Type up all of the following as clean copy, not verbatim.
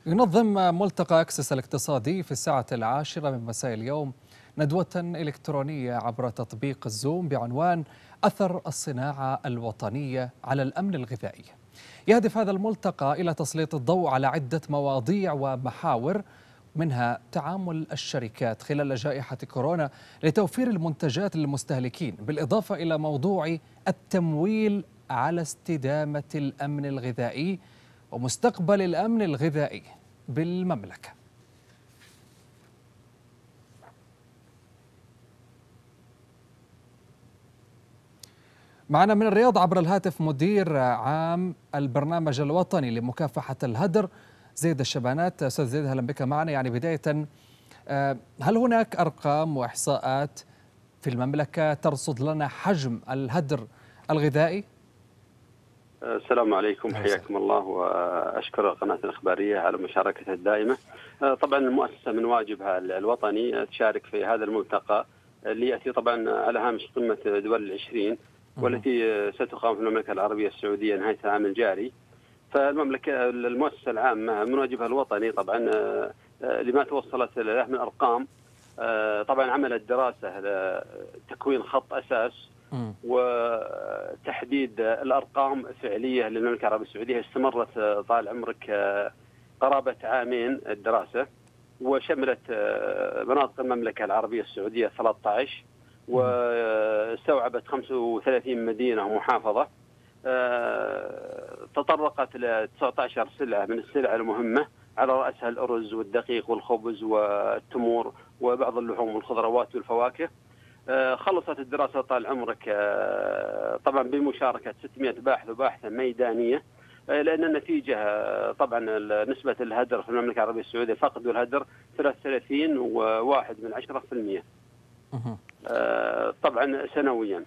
ينظم ملتقى أكسس الاقتصادي في الساعة 10 من مساء اليوم ندوة إلكترونية عبر تطبيق الزوم بعنوان أثر الصناعة الوطنية على الأمن الغذائي. يهدف هذا الملتقى إلى تسليط الضوء على عدة مواضيع ومحاور، منها تعامل الشركات خلال جائحة كورونا لتوفير المنتجات للمستهلكين، بالإضافة إلى موضوع التمويل على استدامة الأمن الغذائي ومستقبل الأمن الغذائي بالمملكة. معنا من الرياض عبر الهاتف مدير عام البرنامج الوطني لمكافحة الهدر زيد الشبانات. أستاذ زيد، أهلا بك معنا. يعني بداية، هل هناك أرقام وإحصاءات في المملكة ترصد لنا حجم الهدر الغذائي؟ السلام عليكم، حياكم الله، وأشكر القناة الإخبارية على مشاركتها الدائمة. طبعا المؤسسة من واجبها الوطني تشارك في هذا الملتقى اللي يأتي طبعا على هامش قمة دول العشرين، والتي ستقام في المملكة العربية السعودية نهاية العام الجاري. فالمملكة المؤسسة العامة من واجبها الوطني طبعا لما توصلت له من أرقام. طبعا عملت دراسة لتكوين خط أساس وتحديد الأرقام الفعلية للمملكة العربية السعودية. استمرت طال عمرك قرابة عامين الدراسة، وشملت مناطق المملكة العربية السعودية 13، واستوعبت 35 مدينة ومحافظة. تطرقت ل 19 سلعة من السلع المهمة، على رأسها الأرز والدقيق والخبز والتمور وبعض اللحوم والخضروات والفواكه. خلصت الدراسة طال عمرك طبعا بمشاركة 600 باحث وباحثة ميدانية، لأن النتيجة طبعا نسبة الهدر في المملكة العربية السعودية، فقد الهدر 33.1%. طبعا سنويا.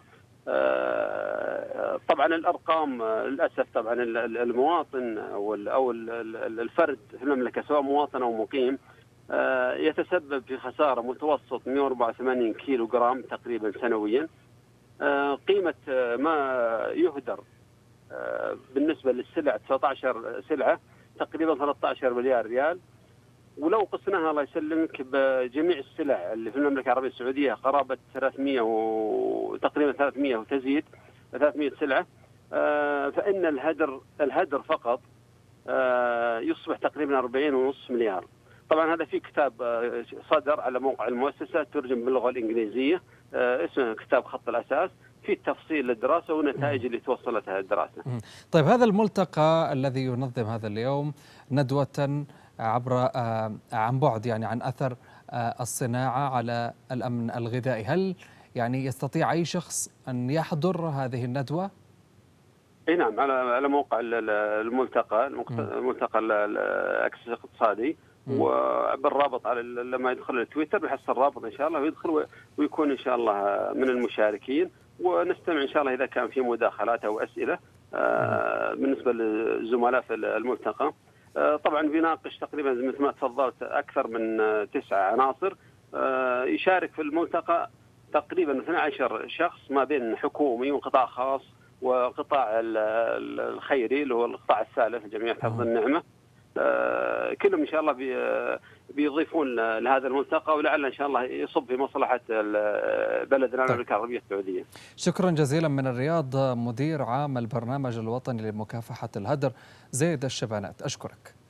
طبعا الأرقام للأسف، طبعا المواطن أو الفرد في المملكة سواء مواطن أو مقيم يتسبب في خسارة متوسط 184 كيلو جرام تقريبا سنويا. قيمة ما يهدر بالنسبة للسلع 19 سلعة تقريبا 13 مليار ريال. ولو قسناها الله يسلمك بجميع السلع اللي في المملكة العربية السعودية قرابة 300 تقريبا 300 وتزيد 300 سلعة، فإن الهدر فقط يصبح تقريبا 40.5 مليار. طبعا هذا في كتاب صدر على موقع المؤسسة ترجم باللغة الإنجليزية، اسمه كتاب خط الأساس، في تفصيل للدراسة والنتائج اللي توصلتها الدراسة. طيب، هذا الملتقى الذي ينظم هذا اليوم ندوة عن بعد، يعني عن أثر الصناعة على الأمن الغذائي، هل يعني يستطيع أي شخص أن يحضر هذه الندوة؟ اي نعم، على موقع الملتقى الأكسس الاقتصادي، وبالرابط على لما يدخل التويتر بيحصل الرابط ان شاء الله ويدخل ويكون ان شاء الله من المشاركين، ونستمع ان شاء الله اذا كان في مداخلات او اسئله بالنسبه للزملاء في الملتقى. طبعا بيناقش تقريبا مثل ما تفضلت اكثر من 9 عناصر. يشارك في الملتقى تقريبا 12 شخص ما بين حكومي وقطاع خاص وقطاع الخيري اللي هو القطاع الثالث جمعية حفظ النعمة. كلهم إن شاء الله بيضيفون لهذا الملتقى، ولعل إن شاء الله يصب في مصلحة بلدنا المملكة العربية السعودية. شكرا جزيلا من الرياض مدير عام البرنامج الوطني لمكافحة الهدر زيد الشبانات، أشكرك.